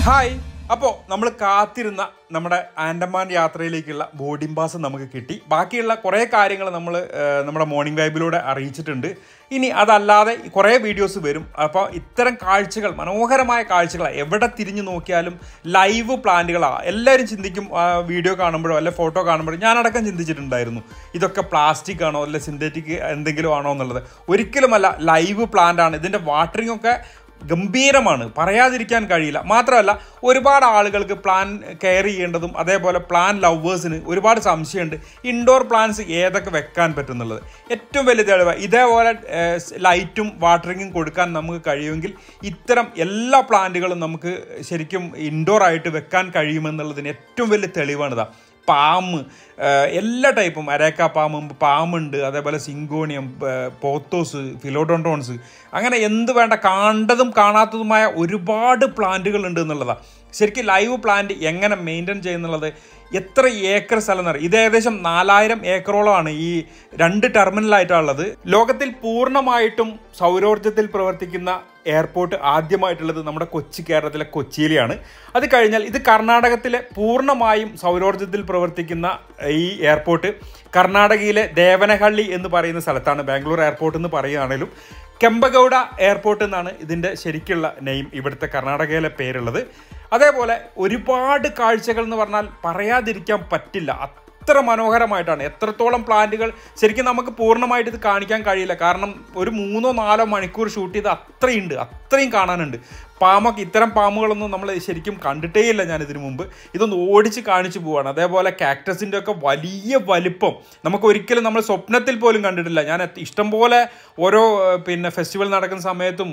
Hi. അപ്പോൾ നമ്മൾ കാത്തിരുന്ന നമ്മുടെ ആൻഡമാൻ യാത്രയിലേക്കുള്ള ബോർഡിംഗ് പാസ് നമുക്ക് കിട്ടി. ബാക്കിയുള്ള കുറേ കാര്യങ്ങൾ നമ്മൾ നമ്മുടെ മോർണിംഗ് വൈബിലൂടെ അറിയിച്ചിട്ടുണ്ട്. ഇനി അതല്ലാതെ കുറേ വീഡിയോസ് വരും. അപ്പോൾ ഇത്തരം കാഴ്ചകൾ, മനോഹരമായ കാഴ്ചകളാണ്. എവിടെ തിരിഞ്ഞു നോക്കിയാലും ലൈവ് പ്ലാന്റുകളാണ്. എല്ലാവരും ചിന്തിക്കും വീഡിയോ കാണുമ്പോഴോ അല്ലെ ഫോട്ടോ കാണുമ്പോഴോ, ഞാനടക്കം ചിന്തിച്ചിട്ടുണ്ടായിരുന്നു ഇതൊക്കെ പ്ലാസ്റ്റിക് ആണോ അല്ലെ സിന്തറ്റിക് എന്തെങ്കിലും ആണോ എന്നുള്ളത്. ഒരിക്കലുമല്ല, ലൈവ് പ്ലാന്റ് ആണ്. ഇതിൻ്റെ വാട്ടറിംഗ് ഒക്കെ ഗംഭീരമാണ്, പറയാതിരിക്കാൻ കഴിയില്ല. മാത്രമല്ല, ഒരുപാട് ആളുകൾക്ക് പ്ലാൻ കെയർ ചെയ്യേണ്ടതും അതേപോലെ പ്ലാൻ ലവേഴ്സിന് ഒരുപാട് സംശയമുണ്ട് ഇൻഡോർ പ്ലാന്റ്സ് ഏതൊക്കെ വെക്കാൻ പറ്റുന്നുള്ളത്. ഏറ്റവും വലിയ തെളിവ് ഇതേപോലെ ലൈറ്റും വാട്ടറിങ്ങും കൊടുക്കാൻ നമുക്ക് കഴിയുമെങ്കിൽ ഇത്തരം എല്ലാ പ്ലാന്റുകളും നമുക്ക് ശരിക്കും ഇൻഡോർ ആയിട്ട് വെക്കാൻ കഴിയുമെന്നുള്ളതിന് ഏറ്റവും വലിയ തെളിവാണിതാ. പാമ്പ്, എല്ലാ ടൈപ്പും അരേക്ക പാമ്പുണ്ട്, അതേപോലെ സിങ്കോണിയം, പോത്തോസ്, ഫിലോഡോണ്ടോൺസ്, അങ്ങനെ എന്ത് വേണ്ട കണ്ടതും കാണാത്തതുമായ ഒരുപാട് പ്ലാന്റുകൾ ഉണ്ട് എന്നുള്ളതാണ്. ശരിക്കും ലൈവ് പ്ലാന്റ് എങ്ങനെ മെയിൻറ്റെയിൻ ചെയ്യുന്നുള്ളത്, എത്ര ഏക്കർ സ്ഥലം എന്നറിയാം. ഇത് ഏകദേശം 4000 ഏക്കറോളമാണ് ഈ 2 ടെർമിനലായിട്ടുള്ളത്. ലോകത്തിൽ പൂർണ്ണമായിട്ടും സൗരോർജ്ജത്തിൽ പ്രവർത്തിക്കുന്ന എയർപോർട്ട് ആദ്യമായിട്ടുള്ളത് നമ്മുടെ കേരളത്തിലെ കൊച്ചിയിലാണ്. അത് കഴിഞ്ഞാൽ ഇത് കർണാടകത്തിലെ പൂർണ്ണമായും സൗരോർജ്ജത്തിൽ പ്രവർത്തിക്കുന്ന ഈ എയർപോർട്ട് കർണാടകയിലെ ദേവനഹള്ളി എന്ന് പറയുന്ന സ്ഥലത്താണ്. ബാംഗ്ലൂർ എയർപോർട്ട് എന്ന് പറയുകയാണെങ്കിലും കെമ്പഗൌഡ എയർപോർട്ട് എന്നാണ് ഇതിൻ്റെ ശരിക്കുള്ള നെയിം, ഇവിടുത്തെ കർണാടകയിലെ പേരുള്ളത്. അതേപോലെ ഒരുപാട് കാഴ്ചകൾ എന്ന് പറഞ്ഞാൽ പറയാതിരിക്കാൻ പറ്റില്ല. അത്ര മനോഹരമായിട്ടാണ്. എത്രത്തോളം പ്ലാന്റുകൾ ശരിക്കും നമുക്ക് പൂർണ്ണമായിട്ട് ഇത് കാണിക്കാൻ കഴിയില്ല. കാരണം ഒരു 3-4 മണിക്കൂർ ഷൂട്ട് ചെയ്ത് അത്രയും കാണാനുണ്ട്. പാമ്പൊക്കെ, ഇത്തരം പാമ്പുകളൊന്നും നമ്മൾ ശരിക്കും കണ്ടിട്ടേ ഇല്ല ഞാനിതിനു മുമ്പ്. ഇതൊന്ന് ഓടിച്ച് കാണിച്ചു പോവാണ്. അതേപോലെ കാക്ടസിൻ്റെ ഒക്കെ വലിയ വലിപ്പം നമുക്ക് ഒരിക്കലും നമ്മൾ സ്വപ്നത്തിൽ പോലും കണ്ടിട്ടില്ല. ഞാൻ ഇഷ്ടംപോലെ ഓരോ ഫെസ്റ്റിവൽ നടക്കുന്ന സമയത്തും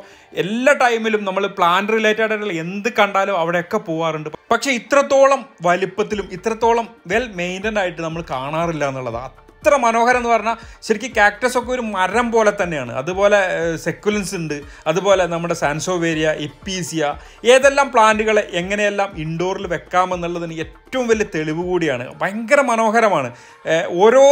എല്ലാ ടൈമിലും നമ്മൾ പ്ലാന്റ് റിലേറ്റഡ് ആയിട്ടുള്ള എന്ത് കണ്ടാലും അവിടെയൊക്കെ പോവാറുണ്ട്. പക്ഷേ ഇത്രത്തോളം വലിപ്പത്തിലും ഇത്രത്തോളം വെൽ മെയിൻറ്റൻഡ് ആയിട്ട് നമ്മൾ കാണാറില്ല എന്നുള്ളതാണ്. അത്ര മനോഹരം എന്ന് പറഞ്ഞാൽ ശരിക്കും കാക്ടസ് ഒക്കെ ഒരു മരം പോലെ തന്നെയാണ്. അതുപോലെ സെക്കുലൻസ് ഉണ്ട്, അതുപോലെ നമ്മുടെ സാൻസോവേരിയ, എപ്പീസിയ, ഏതെല്ലാം പ്ലാന്റുകളെ എങ്ങനെയെല്ലാം ഇൻഡോറിൽ വെക്കാമെന്നുള്ളതിന് ഏറ്റവും വലിയ തെളിവ് കൂടിയാണ്. ഭയങ്കര മനോഹരമാണ് ഓരോ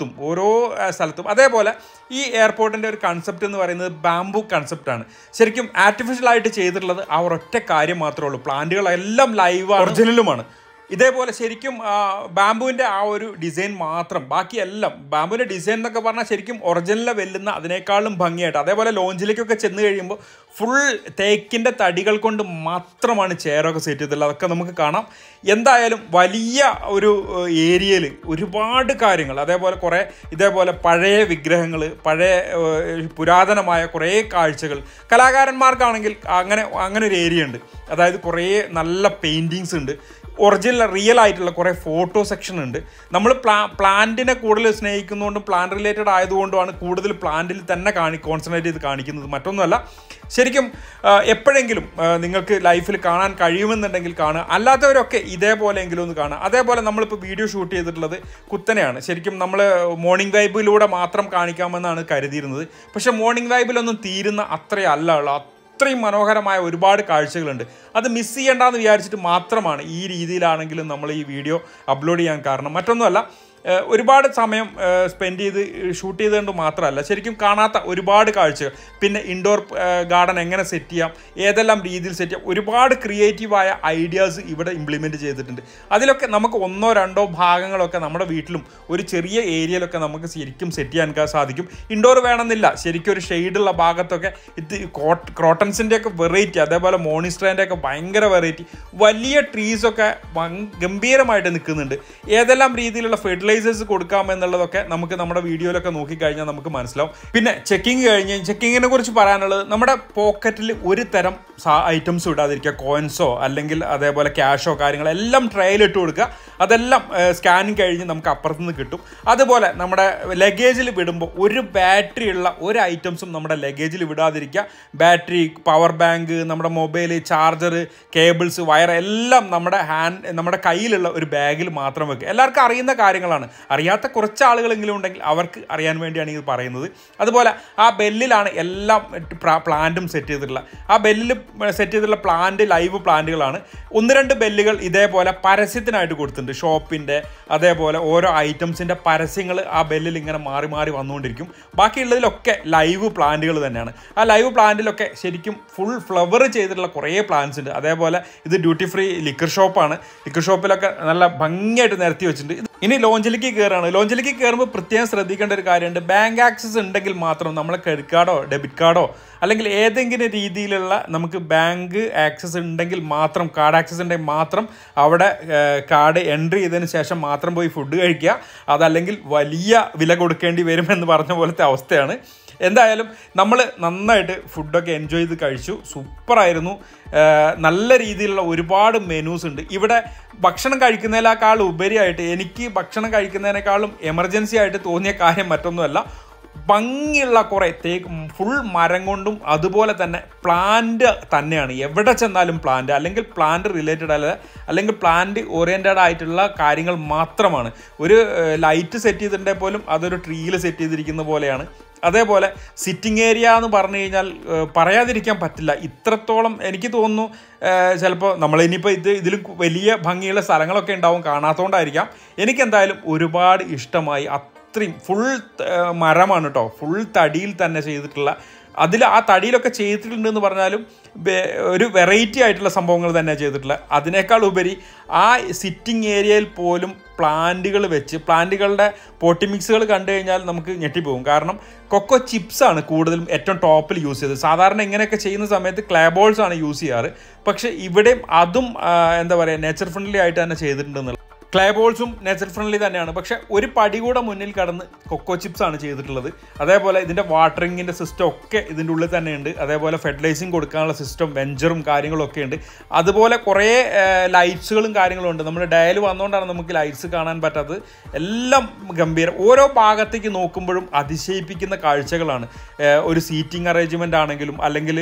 സ്ഥലത്തും. അതേപോലെ ഈ എയർപോർട്ടിൻ്റെ ഒരു കൺസെപ്റ്റ് എന്ന് പറയുന്നത് ബാംബു കൺസെപ്റ്റാണ്. ശരിക്കും ആർട്ടിഫിഷ്യലായിട്ട് ചെയ്തിട്ടുള്ളത് ആ ഒരൊറ്റ കാര്യം മാത്രമേ ഉള്ളൂ. പ്ലാന്റുകളെല്ലാം ലൈവ് ഒറിജിനലുമാണ്. ഇതേപോലെ ശരിക്കും ബാംബുവിൻ്റെ ആ ഒരു ഡിസൈൻ മാത്രം, ബാക്കിയെല്ലാം ബാംബുവിൻ്റെ ഡിസൈൻ എന്നൊക്കെ പറഞ്ഞാൽ ശരിക്കും ഒറിജിനലിനെ വെല്ലുന്ന അതിനേക്കാളും ഭംഗിയായിട്ട്. അതേപോലെ ലോഞ്ചിലേക്കൊക്കെ ചെന്ന് കഴിയുമ്പോൾ ഫുൾ തേക്കിൻ്റെ തടികൾ കൊണ്ട് മാത്രമാണ് ചെയറൊക്കെ സെറ്റ് ചെയ്തിട്ടുള്ളത്. അതൊക്കെ നമുക്ക് കാണാം. എന്തായാലും വലിയ ഒരു ഏരിയയിൽ ഒരുപാട് കാര്യങ്ങൾ, അതേപോലെ ഇതേപോലെ പഴയ വിഗ്രഹങ്ങൾ, പഴയ പുരാതനമായ കുറേ കാഴ്ചകൾ. കലാകാരന്മാർക്കാണെങ്കിൽ അങ്ങനെ ഒരു ഏരിയ ഉണ്ട്. അതായത് കുറേ നല്ല പെയിൻറ്റിങ്സ് ഉണ്ട്, ഒറിജിനൽ റിയൽ ആയിട്ടുള്ള കുറേ ഫോട്ടോ സെക്ഷൻ ഉണ്ട്. നമ്മൾ പ്ലാന്റിനെ കൂടുതൽ സ്നേഹിക്കുന്നതുകൊണ്ടും പ്ലാന്റ് റിലേറ്റഡ് ആയതുകൊണ്ടുമാണ് കൂടുതൽ പ്ലാന്റിൽ തന്നെ കോൺസെൻട്രേറ്റ് ചെയ്ത് കാണിക്കുന്നത്. മറ്റൊന്നുമല്ല, ശരിക്കും എപ്പോഴെങ്കിലും നിങ്ങൾക്ക് ലൈഫിൽ കാണാൻ കഴിയുമെന്നുണ്ടെങ്കിൽ കാണുക. അല്ലാത്തവരൊക്കെ ഇതേപോലെയെങ്കിലും ഒന്ന് കാണുക. അതേപോലെ നമ്മളിപ്പോൾ വീഡിയോ ഷൂട്ട് ചെയ്തിട്ടുള്ളത് കുത്തനെയാണ്. ശരിക്കും നമ്മൾ മോർണിംഗ് വൈബിലൂടെ മാത്രം കാണിക്കാമെന്നാണ് കരുതിയിരുന്നത്. പക്ഷേ മോർണിംഗ് വൈബിലൊന്നും തീരുന്ന അത്രയല്ല ഉള്ള അത്രയും മനോഹരമായ ഒരുപാട് കാഴ്ചകളുണ്ട്. അത് മിസ് ചെയ്യേണ്ടെന്ന് വിചാരിച്ചിട്ട് മാത്രമാണ് ഈ രീതിയിലാണെങ്കിലും നമ്മൾ ഈ വീഡിയോ അപ്ലോഡ് ചെയ്യാൻ കാരണം. മറ്റൊന്നുമല്ല, ഒരുപാട് സമയം സ്പെൻഡ് ചെയ്ത് ഷൂട്ട് ചെയ്തുകൊണ്ട് മാത്രമല്ല, ശരിക്കും കാണാത്ത ഒരുപാട് കാഴ്ചകൾ. പിന്നെ ഇൻഡോർ ഗാർഡൻ എങ്ങനെ സെറ്റ് ചെയ്യാം, ഏതെല്ലാം രീതിയിൽ സെറ്റ് ചെയ്യാം, ഒരുപാട് ക്രിയേറ്റീവായ ഐഡിയാസ് ഇവിടെ ഇംപ്ലിമെൻറ്റ് ചെയ്തിട്ടുണ്ട്. അതിലൊക്കെ നമുക്ക് 1-2 ഭാഗങ്ങളൊക്കെ നമ്മുടെ വീട്ടിലും ഒരു ചെറിയ ഏരിയയിലൊക്കെ നമുക്ക് ശരിക്കും സെറ്റ് ചെയ്യാൻ സാധിക്കും. ഇൻഡോർ വേണമെന്നില്ല, ശരിക്കും ഒരു ഷെയ്ഡുള്ള ഭാഗത്തൊക്കെ ഇത് ക്രോട്ടൺസിൻ്റെ ഒക്കെ വെറൈറ്റി, അതേപോലെ മോണിസ്ട്രേൻ്റെ ഒക്കെ ഭയങ്കര വെറൈറ്റി, വലിയ ട്രീസൊക്കെ ഗംഭീരമായിട്ട് നിൽക്കുന്നുണ്ട്. ഏതെല്ലാം രീതിയിലുള്ള ഫെർട്ടിലൈസേഴ്സ് കൊടുക്കാമെന്നുള്ളതൊക്കെ നമുക്ക് നമ്മുടെ വീഡിയോയിലൊക്കെ നോക്കിക്കഴിഞ്ഞാൽ നമുക്ക് മനസ്സിലാവും. പിന്നെ ചെക്കിങ്ങിനെ കുറിച്ച് പറയാനുള്ളത്, നമ്മുടെ പോക്കറ്റിൽ ഒരു തരം ഐറ്റംസ് ഇടാതിരിക്കുക. കോയിൻസോ അല്ലെങ്കിൽ അതേപോലെ ക്യാഷോ കാര്യങ്ങളെല്ലാം ട്രയലിട്ട് കൊടുക്കുക. അതെല്ലാം സ്കാനിങ് കഴിഞ്ഞ് നമുക്ക് അപ്പുറത്തുനിന്ന് കിട്ടും. അതുപോലെ നമ്മുടെ ലഗേജിൽ വിടുമ്പോൾ ഒരു ബാറ്ററി ഉള്ള ഒരു ഐറ്റംസും നമ്മുടെ ലഗേജിൽ വിടാതിരിക്കുക. ബാറ്ററി, പവർ ബാങ്ക്, നമ്മുടെ മൊബൈൽ, ചാർജർ, കേബിൾസ്, വയർ എല്ലാം നമ്മുടെ കയ്യിലുള്ള ഒരു ബാഗിൽ മാത്രം വെക്കുക. എല്ലാവർക്കും അറിയുന്ന കാര്യങ്ങളാണ്. എന്താണ്, അറിയാത്ത കുറച്ച് ആളുകളെങ്കിലും ഉണ്ടെങ്കിൽ അവർക്ക് അറിയാൻ വേണ്ടിയാണ് ഇത് പറയുന്നത്. അതുപോലെ ആ ബെല്ലിലാണ് എല്ലാം പ്ലാന്റും സെറ്റ് ചെയ്തിട്ടുള്ളത്. ആ ബെല്ലിൽ സെറ്റ് ചെയ്തിട്ടുള്ള പ്ലാന്റ് ലൈവ് പ്ലാന്റുകളാണ്. 1-2 ബെല്ലുകൾ ഇതേപോലെ പരസ്യത്തിനായിട്ട് കൊടുത്തിട്ടുണ്ട്. ഷോപ്പിൻ്റെ അതേപോലെ ഓരോ ഐറ്റംസിൻ്റെ പരസ്യങ്ങൾ ആ ബെല്ലിൽ ഇങ്ങനെ മാറി മാറി വന്നുകൊണ്ടിരിക്കും. ബാക്കിയുള്ളതിലൊക്കെ ലൈവ് പ്ലാന്റുകൾ തന്നെയാണ്. ആ ലൈവ് പ്ലാന്റിലൊക്കെ ശരിക്കും ഫുൾ ഫ്ലവർ ചെയ്തിട്ടുള്ള കുറേ പ്ലാന്റ്സ് ഉണ്ട്. അതേപോലെ ഇത് ഡ്യൂട്ടി ഫ്രീ ലിക്കർ ഷോപ്പാണ്. ലിക്കർ ഷോപ്പിലൊക്കെ നല്ല ഭംഗിയായിട്ട് നിരത്തി വെച്ചിട്ടുണ്ട്. ഇനി ലോഞ്ചിലേക്ക് കയറുകയാണ്. ലോഞ്ചിലേക്ക് കയറുമ്പോൾ പ്രത്യേകം ശ്രദ്ധിക്കേണ്ട ഒരു കാര്യമുണ്ട്. ബാങ്ക് ആക്സസ് ഉണ്ടെങ്കിൽ മാത്രം നമ്മളെ ക്രെഡിറ്റ് കാർഡോ ഡെബിറ്റ് കാർഡോ അല്ലെങ്കിൽ ഏതെങ്കിലും രീതിയിലുള്ള നമുക്ക് ബാങ്ക് ആക്സസ് ഉണ്ടെങ്കിൽ മാത്രം, കാർഡ് ആക്സസ് ഉണ്ടെങ്കിൽ മാത്രം അവിടെ കാർഡ് എൻട്രി ചെയ്തതിന് ശേഷം മാത്രം പോയി ഫുഡ് കഴിക്കുക. അതല്ലെങ്കിൽ വലിയ വില കൊടുക്കേണ്ടി വരുമെന്ന് പറഞ്ഞ പോലത്തെ അവസ്ഥയാണ്. എന്തായാലും നമ്മൾ നന്നായിട്ട് ഫുഡൊക്കെ എൻജോയ് ചെയ്ത് കഴിച്ചു. സൂപ്പറായിരുന്നു. നല്ല രീതിയിലുള്ള ഒരുപാട് മെനൂസ് ഉണ്ട് ഇവിടെ. ഭക്ഷണം കഴിക്കുന്നതിനേക്കാൾ ഉപരിയായിട്ട് എനിക്ക് ഭക്ഷണം കഴിക്കുന്നതിനേക്കാളും എമർജൻസി ആയിട്ട് തോന്നിയ കാര്യം മറ്റൊന്നുമല്ല, ഭംഗിയുള്ള കുറേ ഫുൾ മരം കൊണ്ടും അതുപോലെ തന്നെ പ്ലാന്റ് തന്നെയാണ്. എവിടെ ചെന്നാലും പ്ലാന്റ്, അല്ലെങ്കിൽ പ്ലാന്റ് റിലേറ്റഡ് അല്ലെങ്കിൽ പ്ലാന്റ് ഓറിയൻറ്റഡ് ആയിട്ടുള്ള കാര്യങ്ങൾ മാത്രമാണ്. ഒരു ലൈറ്റ് സെറ്റ് ചെയ്തിട്ടുണ്ടെങ്കിൽ പോലും അതൊരു ട്രീയിൽ സെറ്റ് ചെയ്തിരിക്കുന്ന പോലെയാണ്. അതേപോലെ സിറ്റിംഗ് ഏരിയ എന്ന് പറഞ്ഞു കഴിഞ്ഞാൽ പറയാതിരിക്കാൻ പറ്റില്ല. ഇത്രത്തോളം എനിക്ക് തോന്നുന്നു, ചിലപ്പോൾ നമ്മളിനിയിപ്പോൾ ഇതിലും വലിയ ഭംഗിയുള്ള സ്ഥലങ്ങളൊക്കെ ഉണ്ടാവും, കാണാത്തതുകൊണ്ടായിരിക്കാം. എനിക്കെന്തായാലും ഒരുപാട് ഇഷ്ടമായി. അത്രയും ഫുൾ മരമാണ് കേട്ടോ, ഫുൾ തടിയിൽ തന്നെ ചെയ്തിട്ടുള്ള. ആ തടിയിലൊക്കെ ചെയ്തിട്ടുണ്ടെന്ന് പറഞ്ഞാലും ഒരു വെറൈറ്റി ആയിട്ടുള്ള സംഭവങ്ങൾ തന്നെ ചെയ്തിട്ടുള്ളത്. അതിനേക്കാൾ ഉപരി ആ സിറ്റിംഗ് ഏരിയയിൽ പോലും പ്ലാന്റുകൾ വെച്ച്, പ്ലാന്റുകളുടെ പോട്ടി മിക്സുകൾ കണ്ടു കഴിഞ്ഞാൽ നമുക്ക് ഞെട്ടിപ്പോകും. കാരണം കൊക്കോ ചിപ്സാണ് കൂടുതലും ഏറ്റവും ടോപ്പിൽ യൂസ് ചെയ്തത്. സാധാരണ ഇങ്ങനെയൊക്കെ ചെയ്യുന്ന സമയത്ത് ക്ലേ ബോൾസ് ആണ് യൂസ് ചെയ്യാറ്. പക്ഷേ ഇവിടെയും അതും എന്താ പറയുക, നേച്ചർ ഫ്രണ്ട്ലി ആയിട്ട് തന്നെ ചെയ്തിട്ടുണ്ടെന്നുള്ളത്. ക്ലേ ബോൾസും നേച്ചർ ഫ്രണ്ട്ലി തന്നെയാണ്. പക്ഷേ ഒരു പടി കൂടെ മുന്നിൽ കടന്ന് കൊക്കോ ചിപ്സ് ആണ് ചെയ്തിട്ടുള്ളത്. അതേപോലെ ഇതിൻ്റെ വാട്ടറിങ്ങിൻ്റെ സിസ്റ്റം ഒക്കെ ഇതിൻ്റെ ഉള്ളിൽ തന്നെയുണ്ട്. അതേപോലെ ഫെർട്ടിലൈസിങ് കൊടുക്കാനുള്ള സിസ്റ്റം, വെഞ്ചറും കാര്യങ്ങളൊക്കെ ഉണ്ട്. അതുപോലെ കുറേ ലൈറ്റ്സുകളും കാര്യങ്ങളും ഉണ്ട്. നമ്മൾ ഡയൽ വന്നുകൊണ്ടാണ് നമുക്ക് ലൈറ്റ്സ് കാണാൻ പറ്റാത്തത്. എല്ലാം ഗംഭീരം. ഓരോ ഭാഗത്തേക്ക് നോക്കുമ്പോഴും അതിശയിപ്പിക്കുന്ന കാഴ്ചകളാണ്. ഒരു സീറ്റിംഗ് അറേഞ്ച്മെൻ്റ് ആണെങ്കിലും അല്ലെങ്കിൽ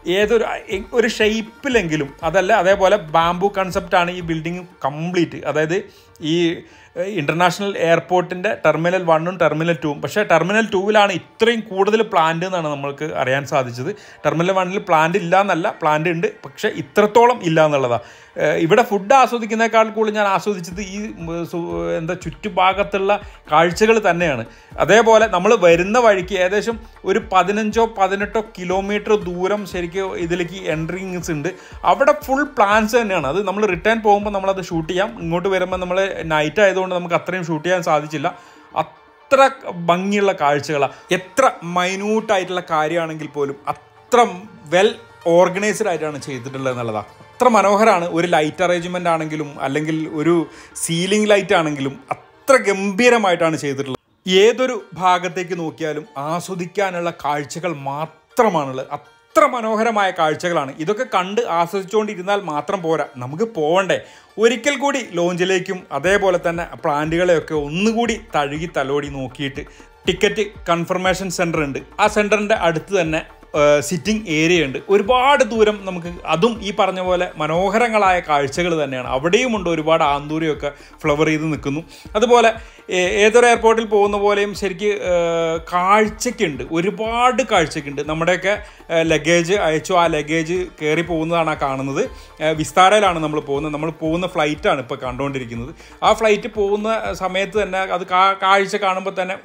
ഒരു ഷേപ്പിലെങ്കിലും അതല്ല. അതേപോലെ ബാംബു കൺസെപ്റ്റാണ് ഈ ബിൽഡിംഗ് കംപ്ലീറ്റ്. അതായത് ഈ ഇൻ്റർനാഷണൽ എയർപോർട്ടിൻ്റെ ടെർമിനൽ 1ഉം ടെർമിനൽ 2ഉം. പക്ഷേ ടെർമിനൽ 2വിലാണ് ഇത്രയും കൂടുതൽ പ്ലാന്റ് എന്നാണ് നമ്മൾക്ക് അറിയാൻ സാധിച്ചത്. ടെർമിനൽ 1ൽ പ്ലാന്റ് ഇല്ല എന്നല്ല, പ്ലാന്റ് ഉണ്ട്, പക്ഷേ ഇത്രത്തോളം ഇല്ല എന്നുള്ളതാണ്. ഇവിടെ ഫുഡ് ആസ്വദിക്കുന്നതിനേക്കാൾ കൂടുതൽ ഞാൻ ആസ്വദിച്ചത് ഈ ചുറ്റുഭാഗത്തുള്ള കാഴ്ചകൾ തന്നെയാണ്. അതേപോലെ നമ്മൾ വരുന്ന വഴിക്ക് ഏകദേശം ഒരു 15-18 കിലോമീറ്റർ ദൂരം ശരിക്കും ഇതിലേക്ക് എൻട്രിങ്സ് ഉണ്ട്. അവിടെ ഫുൾ പ്ലാന്റ്സ് തന്നെയാണ്. അത് നമ്മൾ റിട്ടേൺ പോകുമ്പോൾ നമ്മളത് ഷൂട്ട് ചെയ്യാം. ഇങ്ങോട്ട് വരുമ്പോൾ നമ്മൾ നൈറ്റ് ആയതുകൊണ്ട് നമുക്ക് അത്രയും ഷൂട്ട് ചെയ്യാൻ സാധിച്ചില്ല. അത്ര ഭംഗിയുള്ള കാഴ്ചകളാണ്. എത്ര മൈന്യൂട്ടായിട്ടുള്ള കാര്യമാണെങ്കിൽ പോലും അത്ര വെൽ ഓർഗനൈസ്ഡ് ആയിട്ടാണ് ചെയ്തിട്ടുള്ളത് എന്നുള്ളതാണ്. അത്ര മനോഹരമാണ്. ഒരു ലൈറ്റ് അറേഞ്ച്മെൻ്റ് ആണെങ്കിലും അല്ലെങ്കിൽ ഒരു സീലിംഗ് ലൈറ്റ് ആണെങ്കിലും അത്ര ഗംഭീരമായിട്ടാണ് ചെയ്തിട്ടുള്ളത്. ഏതൊരു ഭാഗത്തേക്ക് നോക്കിയാലും ആസ്വദിക്കാനുള്ള കാഴ്ചകൾ മാത്രമാണുള്ളത്. അത്ര മനോഹരമായ കാഴ്ചകളാണ്. ഇതൊക്കെ കണ്ട് ആസ്വദിച്ചുകൊണ്ടിരുന്നാൽ മാത്രം പോരാ, നമുക്ക് പോകണ്ടേ. ഒരിക്കൽ കൂടി ലോഞ്ചിലേക്കും അതേപോലെ തന്നെ പ്ലാന്റുകളെയൊക്കെ ഒന്നുകൂടി തഴുകി തലോടി നോക്കിയിട്ട് ടിക്കറ്റ് കൺഫർമേഷൻ സെൻറ്റർ ഉണ്ട്. ആ സെൻറ്ററിൻ്റെ അടുത്ത് തന്നെ സിറ്റിംഗ് ഏരിയ ഉണ്ട്. ഒരുപാട് ദൂരം നമുക്ക് അതും ഈ പറഞ്ഞ പോലെ മനോഹരങ്ങളായ കാഴ്ചകൾ തന്നെയാണ്. അവിടെയുമുണ്ട് ഒരുപാട് ആന്തൂരിയൊക്കെ ഫ്ലവർ ചെയ്ത് നിൽക്കുന്നു. അതുപോലെ ഏതൊരു എയർപോർട്ടിൽ പോകുന്ന പോലെയും ശരിക്ക് കാഴ്ചയ്ക്കുണ്ട്, ഒരുപാട് കാഴ്ചയ്ക്കുണ്ട്. നമ്മുടെയൊക്കെ ലഗേജ് അയച്ചു, ആ ലഗേജ് കയറി പോകുന്നതാണ് ആ കാണുന്നത്. വിസ്താരയിലാണ് നമ്മൾ പോകുന്നത്. നമ്മൾ പോകുന്ന ഫ്ലൈറ്റാണ് ഇപ്പോൾ കണ്ടുകൊണ്ടിരിക്കുന്നത്. ആ ഫ്ലൈറ്റ് പോകുന്ന സമയത്ത് തന്നെ അത് കാഴ്ച കാണുമ്പോൾ തന്നെ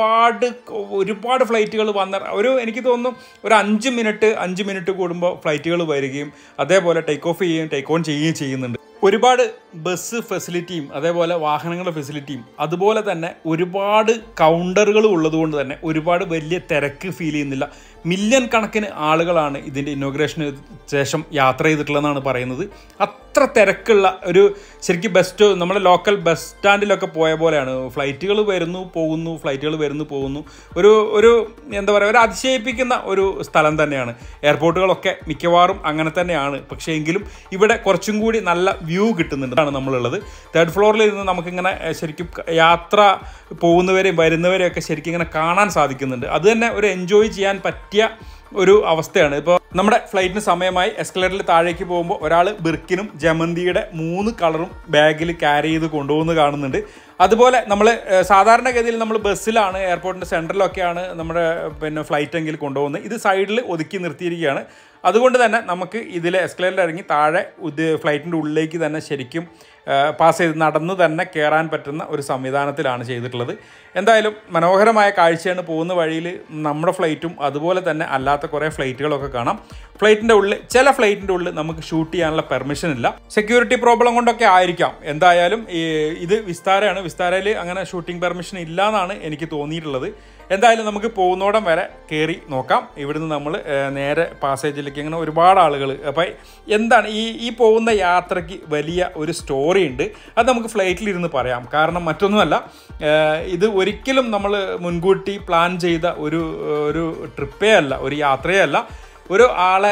ഒരുപാട് ഫ്ലൈറ്റുകൾ എനിക്ക് തോന്നുന്നു ഒരു 5 മിനിറ്റ് കൂടുമ്പോൾ ഫ്ലൈറ്റുകൾ വരികയും അതേപോലെ ടേക്ക് ഓഫ് ചെയ്യുകയും ടേക്ക് ഓൺ ചെയ്യുകയും ചെയ്യുന്നുണ്ട്. ഒരുപാട് ബസ് ഫെസിലിറ്റിയും അതേപോലെ വാഹനങ്ങളുടെ ഫെസിലിറ്റിയും അതുപോലെ തന്നെ ഒരുപാട് കൗണ്ടറുകൾ ഉള്ളതുകൊണ്ട് തന്നെ ഒരുപാട് വലിയ തിരക്ക് ഫീൽ ചെയ്യുന്നില്ല. മില്യൺ കണക്കിന് ആളുകളാണ് ഇതിൻ്റെ ഇനോഗ്രേഷന് ശേഷം യാത്ര ചെയ്തിട്ടുള്ളതെന്നാണ് പറയുന്നത്. അത്ര തിരക്കുള്ള ഒരു ശരിക്കും നമ്മുടെ ലോക്കൽ ബസ് സ്റ്റാൻഡിലൊക്കെ പോയ പോലെയാണ്. ഫ്ലൈറ്റുകൾ വരുന്നു പോകുന്നു. ഒരു എന്താ പറയുക, ഒരു അതിശയിപ്പിക്കുന്ന ഒരു സ്ഥലം തന്നെയാണ്. എയർപോർട്ടുകളൊക്കെ മിക്കവാറും അങ്ങനെ തന്നെയാണ്. പക്ഷേ എങ്കിലും ഇവിടെ കുറച്ചും കൂടി നല്ല വ്യൂ കിട്ടുന്നുണ്ട്. നമ്മളുള്ളത് 3rd ഫ്ലോറിൽ ഇരുന്ന് നമുക്കിങ്ങനെ ശരിക്കും യാത്ര പോകുന്നവരെയും വരുന്നവരെയൊക്കെ ശരിക്കും ഇങ്ങനെ കാണാൻ സാധിക്കുന്നുണ്ട്. അത് തന്നെ ഒരു എൻജോയ് ചെയ്യാൻ പറ്റിയ ഒരു അവസ്ഥയാണ്. ഇപ്പോൾ നമ്മുടെ ഫ്ലൈറ്റിന് സമയമായി എസ്കലേറ്ററിൽ താഴേക്ക് പോകുമ്പോൾ ഒരാൾ ബിർക്കിനും ജമന്തിയുടെ 3 കളറും ബാഗിൽ ക്യാരി ചെയ്ത് കൊണ്ടുപോകുന്നത് കാണുന്നുണ്ട്. അതുപോലെ നമ്മൾ സാധാരണഗതിയിൽ നമ്മൾ ബസ്സിലാണ്, എയർപോർട്ടിൻ്റെ സെൻറ്ററിലൊക്കെയാണ് നമ്മുടെ ഫ്ലൈറ്റ് എങ്കിൽ കൊണ്ടുപോകുന്നത്. ഇത് സൈഡിൽ ഒതുക്കി നിർത്തിയിരിക്കുകയാണ്. അതുകൊണ്ട് തന്നെ നമുക്ക് ഇതിൽ എസ്കലേറ്ററിൽ ഇറങ്ങി താഴെ ഫ്ലൈറ്റിൻ്റെ ഉള്ളിലേക്ക് തന്നെ ശരിക്കും പാസ് ചെയ്ത് നടന്ന് തന്നെ കയറാൻ പറ്റുന്ന ഒരു സംവിധാനത്തിലാണ് ചെയ്തിട്ടുള്ളത്. എന്തായാലും മനോഹരമായ കാഴ്ചയാണ്. പോകുന്ന വഴിയിൽ നമ്മുടെ ഫ്ലൈറ്റും അതുപോലെ തന്നെ അല്ലാത്ത കുറേ ഫ്ലൈറ്റുകളൊക്കെ കാണാം. ഫ്ലൈറ്റിൻ്റെ ഉള്ളിൽ ചില ഫ്ലൈറ്റിൻ്റെ ഉള്ളിൽ നമുക്ക് ഷൂട്ട് ചെയ്യാനുള്ള പെർമിഷൻ ഇല്ല. സെക്യൂരിറ്റി പ്രോബ്ലം കൊണ്ടൊക്കെ ആയിരിക്കാം. എന്തായാലും ഇത് വിസ്താരയാണ്. വിസ്താരയിൽ അങ്ങനെ ഷൂട്ടിംഗ് പെർമിഷൻ ഇല്ല എന്നാണ് എനിക്ക് തോന്നിയിട്ടുള്ളത്. എന്തായാലും നമുക്ക് പോകുന്നോടം വരെ കയറി നോക്കാം. ഇവിടുന്ന് നമ്മൾ നേരെ പാസേജിലേക്ക് അങ്ങനെ ഒരുപാട് ആളുകൾ. അപ്പം എന്താണ് ഈ പോകുന്ന യാത്രയ്ക്ക് വലിയ ഒരു സ്റ്റോറി ഉണ്ട്. അത് നമുക്ക് ഫ്ലൈറ്റിലിരുന്ന് പറയാം. കാരണം മറ്റൊന്നുമല്ല, ഇത് ഒരിക്കലും നമ്മൾ മുൻകൂട്ടി പ്ലാൻ ചെയ്ത ഒരു ട്രിപ്പേ അല്ല, ഒരു യാത്രയേ അല്ല. ഒരു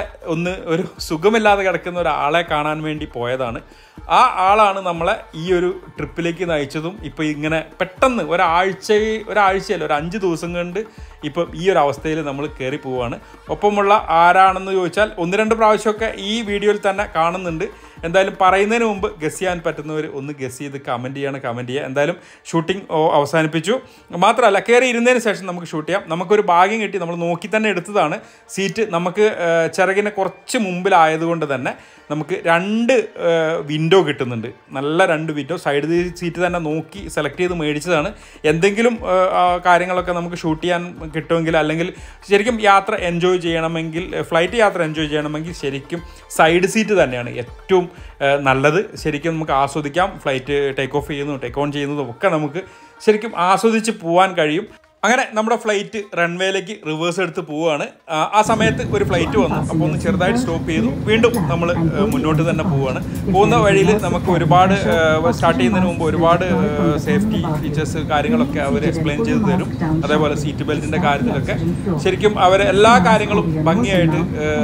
സുഖമില്ലാതെ കിടക്കുന്ന ഒരാളെ കാണാൻ വേണ്ടി പോയതാണ്. ആ ആളാണ് നമ്മളെ ഈ ഒരു ട്രിപ്പിലേക്ക് നയിച്ചതും. ഇപ്പോൾ ഇങ്ങനെ പെട്ടെന്ന് ഒരാഴ്ചയല്ല, ഒരു 5 ദിവസം കൊണ്ട് ഇപ്പം ഈ ഒരു അവസ്ഥയിൽ നമ്മൾ കയറി പോവുകയാണ്. ഒപ്പമുള്ള ആരാണെന്ന് ചോദിച്ചാൽ 1-2 പ്രാവശ്യമൊക്കെ ഈ വീഡിയോയിൽ തന്നെ കാണുന്നുണ്ട്. എന്തായാലും പറയുന്നതിന് മുമ്പ് ഗസ് ചെയ്യാൻ പറ്റുന്നവർ ഒന്ന് ഗസ് ചെയ്ത് കമൻറ്റ് ചെയ്യുക. എന്തായാലും ഷൂട്ടിംഗ് അവസാനിപ്പിച്ചു. മാത്രമല്ല, കയറി ഇരുന്നതിന് ശേഷം നമുക്ക് ഷൂട്ട് ചെയ്യാം. നമുക്കൊരു ഭാഗ്യം കിട്ടി. നമ്മൾ നോക്കി തന്നെ എടുത്തതാണ്. സീറ്റ് നമുക്ക് ചിറകിന് കുറച്ച് മുമ്പിലായതുകൊണ്ട് തന്നെ നമുക്ക് 2 വിൻഡോ കിട്ടുന്നുണ്ട്. നല്ല 2 വിൻഡോ. സൈഡ് സീറ്റ് തന്നെ നോക്കി സെലക്ട് ചെയ്ത് മേടിച്ചതാണ്. എന്തെങ്കിലും കാര്യങ്ങളൊക്കെ നമുക്ക് ഷൂട്ട് ചെയ്യാൻ കിട്ടുമെങ്കിൽ, അല്ലെങ്കിൽ ശരിക്കും യാത്ര എൻജോയ് ചെയ്യണമെങ്കിൽ, ഫ്ലൈറ്റ് യാത്ര എൻജോയ് ചെയ്യണമെങ്കിൽ ശരിക്കും സൈഡ് സീറ്റ് തന്നെയാണ് ഏറ്റവും നല്ലത്. ശരിക്കും നമുക്ക് ആസ്വദിക്കാം. ഫ്ലൈറ്റ് ടേക്ക് ഓഫ് ചെയ്യുന്നതും ടേക്ക് ഓൺ ചെയ്യുന്നതും ഒക്കെ നമുക്ക് ശരിക്കും ആസ്വദിച്ച് പോകാൻ കഴിയും. അങ്ങനെ നമ്മുടെ ഫ്ലൈറ്റ് റൺവേയിലേക്ക് റിവേഴ്സ് എടുത്ത് പോവുകയാണ്. ആ സമയത്ത് ഒരു ഫ്ലൈറ്റ് വന്നു. അപ്പോൾ ഒന്ന് ചെറുതായിട്ട് സ്റ്റോപ്പ് ചെയ്തു. വീണ്ടും നമ്മൾ മുന്നോട്ട് തന്നെ പോവുകയാണ്. പോകുന്ന വഴിയിൽ നമുക്ക് ഒരുപാട് സ്റ്റാർട്ട് ചെയ്യുന്നതിന് മുമ്പ് ഒരുപാട് സേഫ്റ്റി ഫീച്ചേഴ്സ് കാര്യങ്ങളൊക്കെ അവർ എക്സ്പ്ലെയിൻ ചെയ്ത് തരും. അതേപോലെ സീറ്റ് ബെൽറ്റിൻ്റെ കാര്യത്തിലൊക്കെ ശരിക്കും അവർ എല്ലാ കാര്യങ്ങളും ഭംഗിയായിട്ട്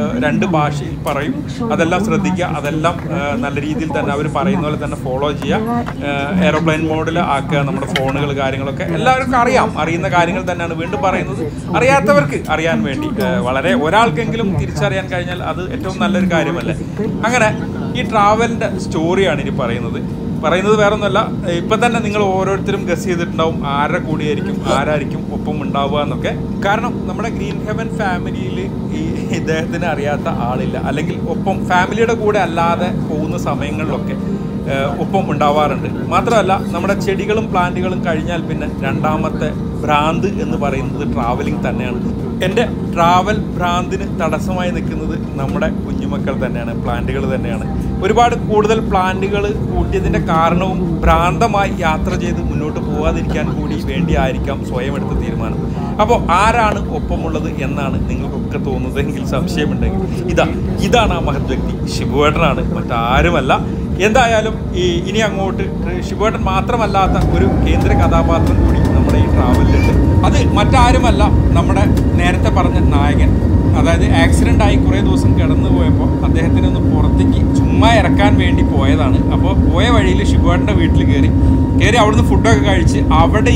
2 ഭാഷയിൽ പറയും. അതെല്ലാം ശ്രദ്ധിക്കുക. അതെല്ലാം നല്ല രീതിയിൽ തന്നെ അവർ പറയുന്ന പോലെ തന്നെ ഫോളോ ചെയ്യുക. എയറോപ്ലെയിൻ മോഡിൽ ആക്കുക. നമ്മുടെ ഫോണുകൾ കാര്യങ്ങളൊക്കെ എല്ലാവർക്കും അറിയുന്ന കാര്യങ്ങൾ തന്നെയാണ് വീണ്ടും പറയുന്നത്. അറിയാത്തവർക്ക് അറിയാൻ വേണ്ടി വളരെ ഒരാൾക്കെങ്കിലും തിരിച്ചറിയാൻ കഴിഞ്ഞാൽ അത് ഏറ്റവും നല്ലൊരു കാര്യമല്ലേ. അങ്ങനെ ഈ ട്രാവലിൻ്റെ സ്റ്റോറിയാണ് ഇനി പറയുന്നത് വേറൊന്നുമല്ല. ഇപ്പം തന്നെ നിങ്ങൾ ഓരോരുത്തരും ഗസ് ചെയ്തിട്ടുണ്ടാവും ആരായിരിക്കും ഒപ്പം ഉണ്ടാവുക എന്നൊക്കെ. കാരണം നമ്മുടെ ഗ്രീൻ ഹെവൻ ഫാമിലിയിൽ ഇദ്ദേഹത്തിന് അറിയാത്ത ആളില്ല. അല്ലെങ്കിൽ ഒപ്പം ഫാമിലിയുടെ കൂടെ അല്ലാതെ പോകുന്ന സമയങ്ങളിലൊക്കെ ഒപ്പം ഉണ്ടാവാറുണ്ട്. മാത്രമല്ല, നമ്മുടെ ചെടികളും പ്ലാന്റുകളും കഴിഞ്ഞാൽ പിന്നെ രണ്ടാമത്തെ ഭ്രാന്ത് എന്ന് പറയുന്നത് ട്രാവലിംഗ് തന്നെയാണ്. എൻ്റെ ട്രാവൽ ഭ്രാന്തിന് തടസ്സമായി നിൽക്കുന്നത് നമ്മുടെ കുഞ്ഞുമക്കൾ തന്നെയാണ്, പ്ലാന്റുകൾ തന്നെയാണ്. ഒരുപാട് കൂടുതൽ പ്ലാന്റുകൾ കൂട്ടിയതിൻ്റെ കാരണവും ഭ്രാന്തമായി യാത്ര ചെയ്ത് മുന്നോട്ട് പോകാതിരിക്കാൻ കൂടി വേണ്ടിയായിരിക്കാം സ്വയം എടുത്ത തീരുമാനം. അപ്പോൾ ആരാണ് ഒപ്പമുള്ളത് എന്നാണ് നിങ്ങൾക്കൊക്കെ തോന്നുന്നതെങ്കിൽ, സംശയമുണ്ടെങ്കിൽ ഇതാണ് ആ മഹത് വ്യക്തി. ഷിബുവേട്ടനാണ്, മറ്റാരുമല്ല. എന്തായാലും ഇനി അങ്ങോട്ട് ഷിബുവേട്ടൻ മാത്രമല്ലാത്ത ഒരു കേന്ദ്ര കഥാപാത്രം കൂടി നമ്മുടെ ഈ ട്രാവലിലുണ്ട്. അത് മറ്റാരുമല്ല, നമ്മുടെ നേരത്തെ പറഞ്ഞ നായകൻ. അതായത് ആക്സിഡൻ്റായി കുറേ ദിവസം കിടന്നു പോയപ്പോൾ അദ്ദേഹത്തിനെ ഒന്ന് പുറത്തേക്ക് ചുമ്മാ ഇറക്കാൻ വേണ്ടി പോയതാണ്. അപ്പോൾ പോയ വഴിയിൽ ഷിബുവേട്ടൻ്റെ വീട്ടിൽ കയറി അവിടുന്ന് ഫുഡൊക്കെ കഴിച്ച് അവിടെ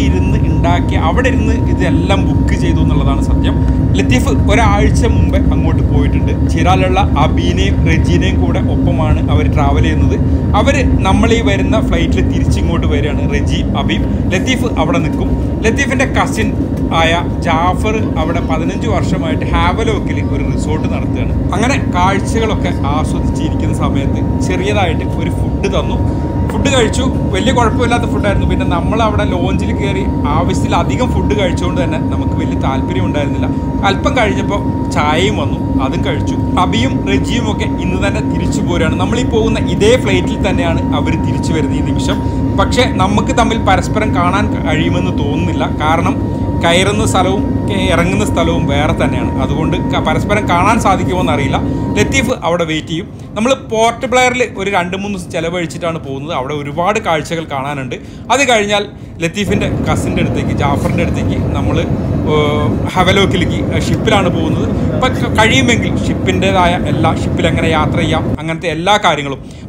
ഇരുന്ന് ഇതെല്ലാം ബുക്ക് ചെയ്തു എന്നുള്ളതാണ് സത്യം. ലത്തീഫ് ഒരാഴ്ച മുമ്പേ അങ്ങോട്ട് പോയിട്ടുണ്ട്. ചിറാലുള്ള അബീനെയും റെജീനയും കൂടെ ഒപ്പമാണ് അവർ ട്രാവൽ ചെയ്യുന്നത്. അവർ നമ്മൾ ഈ വരുന്ന ഫ്ലൈറ്റിൽ തിരിച്ചിങ്ങോട്ട് വരികയാണ്. റെജി, അബീം, ലത്തീഫ് അവിടെ നിൽക്കും. ലത്തീഫിൻ്റെ കസിൻ ആയ ജാഫർ അവിടെ 15 വർഷമായിട്ട് ഹാവലോക്കിൽ ഒരു റിസോർട്ട് നടത്തുകയാണ്. അങ്ങനെ കാഴ്ചകളൊക്കെ ആസ്വദിച്ചിരിക്കുന്ന സമയത്ത് ചെറിയതായിട്ട് ഒരു ഫുഡ് തന്നു. ഫുഡ് കഴിച്ചു. വലിയ കുഴപ്പമില്ലാത്ത ഫുഡായിരുന്നു. പിന്നെ നമ്മളവിടെ ലോഞ്ചിൽ കയറി ആവശ്യത്തിലധികം ഫുഡ് കഴിച്ചുകൊണ്ട് തന്നെ നമുക്ക് വലിയ താല്പര്യം ഉണ്ടായിരുന്നില്ല. അല്പം കഴിഞ്ഞപ്പോൾ ചായയും വന്നു, അതും കഴിച്ചു. അബിയും റെജിയും ഒക്കെ ഇന്ന് തന്നെ തിരിച്ചു പോരുകയാണ്. നമ്മളീ പോകുന്ന ഇതേ ഫ്ലൈറ്റിൽ തന്നെയാണ് അവർ തിരിച്ചു വരുന്ന ഈ നിമിഷം. പക്ഷേ നമുക്ക് തമ്മിൽ പരസ്പരം കാണാൻ കഴിയുമെന്ന് തോന്നുന്നില്ല. കാരണം കയറുന്ന സ്ഥലവും ഇറങ്ങുന്ന സ്ഥലവും വേറെ തന്നെയാണ്. അതുകൊണ്ട് പരസ്പരം കാണാൻ സാധിക്കുമോ എന്നറിയില്ല. ലത്തീഫ് അവിടെ വെയിറ്റ് ചെയ്യും. നമ്മൾ പോർട്ട് ബ്ലെയറിൽ ഒരു 2-3 ദിവസം ചിലവഴിച്ചിട്ടാണ് പോകുന്നത്. അവിടെ ഒരുപാട് കാഴ്ചകൾ കാണാനുണ്ട്. അത് കഴിഞ്ഞാൽ ലത്തീഫിൻ്റെ കസിൻ്റെ അടുത്തേക്ക്, ജാഫറിൻ്റെ അടുത്തേക്ക് നമ്മൾ ഹവലോക്കിലേക്ക് ഷിപ്പിലാണ് പോകുന്നത്. ഇപ്പം കഴിയുമെങ്കിൽ ഷിപ്പിൻ്റേതായ ഷിപ്പിൽ എങ്ങനെ യാത്ര ചെയ്യാം അങ്ങനത്തെ എല്ലാ കാര്യങ്ങളും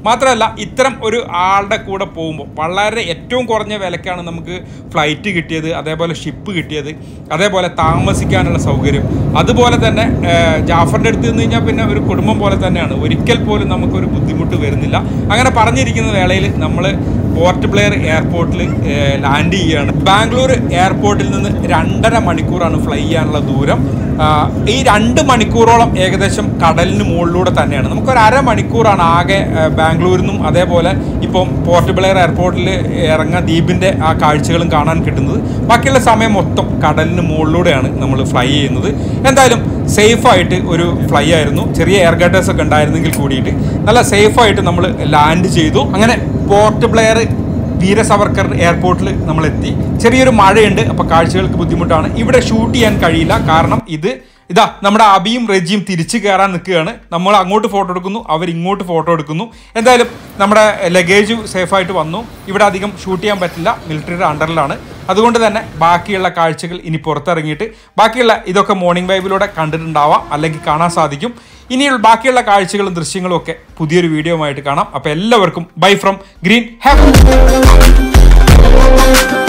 മാത്രമല്ല ഇത്തരം ഒരു ആളുടെ കൂടെ പോകുമ്പോൾ വളരെ ഏറ്റവും കുറഞ്ഞ വിലക്കാണ് നമുക്ക് ഫ്ലൈറ്റ് കിട്ടിയത്, അതേപോലെ ഷിപ്പ് കിട്ടിയത്, അതേപോലെ താമസിക്കാനുള്ള സൗകര്യം. അതുപോലെ തന്നെ ജാഫറിൻ്റെ അടുത്ത് നിന്ന് കഴിഞ്ഞാൽ പിന്നെ ഒരു കുടുംബം പോലെ തന്നെയാണ്, ഒരിക്കൽ പോലും നമുക്കൊരു ബുദ്ധിമുട്ട് വരുന്നില്ല. അങ്ങനെ പറഞ്ഞിരിക്കുന്ന വേളയിൽ നമ്മൾ പോർട്ട് ബ്ലെയർ എയർപോർട്ടിൽ ലാൻഡ് ചെയ്യുകയാണ്. ബാംഗ്ലൂർ എയർപോർട്ടിൽ നിന്ന് 2.5 മണിക്കൂറാണ് ഫ്ലൈ ചെയ്യാനുള്ള ദൂരം. ഈ 2 മണിക്കൂറോളം ഏകദേശം കടലിന് മുകളിലൂടെ തന്നെയാണ്. നമുക്കൊരു അരമണിക്കൂറാണ് ആകെ ബാംഗ്ലൂരിൽ നിന്നും അതേപോലെ ഇപ്പം പോർട്ട് ബ്ലെയർ എയർപോർട്ടിൽ ഇറങ്ങുന്ന ദ്വീപിൻ്റെ ആ കാഴ്ചകളും കാണാൻ കിട്ടുന്നത്. ബാക്കിയുള്ള സമയം മൊത്തം കടലിന് മുകളിലൂടെയാണ് നമ്മൾ ഫ്ലൈ ചെയ്യുന്നത്. എന്തായാലും സേഫായിട്ട് ഒരു ഫ്ലൈ ആയിരുന്നു. ചെറിയ എയർ ഗട്ടേഴ്സ് ഒക്കെ ഉണ്ടായിരുന്നെങ്കിൽ കൂടിയിട്ട് നല്ല സേഫായിട്ട് നമ്മൾ ലാൻഡ് ചെയ്തു. അങ്ങനെ പോർട്ട് ബ്ലെയർ വീര സവർക്കർ എയർപോർട്ടിൽ നമ്മളെത്തി. ചെറിയൊരു മഴയുണ്ട്, അപ്പോൾ കാഴ്ചകൾക്ക് ബുദ്ധിമുട്ടാണ്. ഇവിടെ ഷൂട്ട് ചെയ്യാൻ കഴിയില്ല, കാരണം ഇതാ നമ്മുടെ അബിയും റെജിയും തിരിച്ചു കയറാൻ നിൽക്കുകയാണ്. നമ്മൾ അങ്ങോട്ട് ഫോട്ടോ എടുക്കുന്നു, അവരിങ്ങോട്ട് ഫോട്ടോ എടുക്കുന്നു. എന്തായാലും നമ്മുടെ ലഗേജ് സേഫായിട്ട് വന്നു. ഇവിടെ അധികം ഷൂട്ട് ചെയ്യാൻ പറ്റില്ല, മിലിറ്ററിയുടെ അണ്ടറിലാണ്. അതുകൊണ്ട് തന്നെ ബാക്കിയുള്ള കാഴ്ചകൾ ഇനി പുറത്തിറങ്ങിയിട്ട് ബാക്കിയുള്ള ഇതൊക്കെ മോർണിംഗ് വൈബിലൂടെ കണ്ടിട്ടുണ്ടാവാം, അല്ലെങ്കിൽ കാണാൻ സാധിക്കും. ഇനിയുള്ള ബാക്കിയുള്ള കാഴ്ചകളും ദൃശ്യങ്ങളും ഒക്കെ പുതിയൊരു വീഡിയോ ആയിട്ട് കാണാം. അപ്പോൾ എല്ലാവർക്കും ബൈ ഫ്രം ഗ്രീൻ ഹാപ്പി.